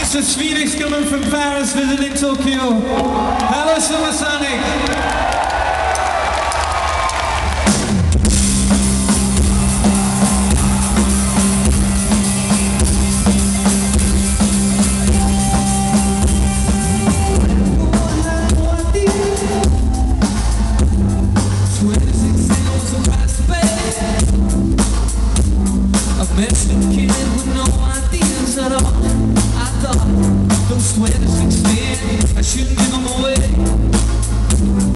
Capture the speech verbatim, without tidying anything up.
So Swedish coming from Paris visiting Tokyo. Hello Summersonic.